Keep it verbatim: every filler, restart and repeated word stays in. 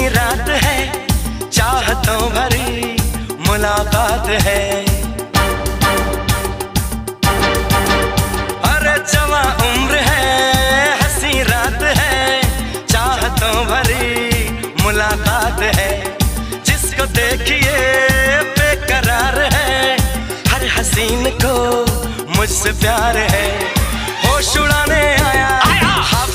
रात है, चाहतों भरी मुलाकात है। अरे जवां उम्र है, हंसी रात है, चाहतों भरी मुलाकात है। जिसको देखिए बेकरार है, हर हसीन को मुझसे प्यार है। होश उड़ाने आया, आया।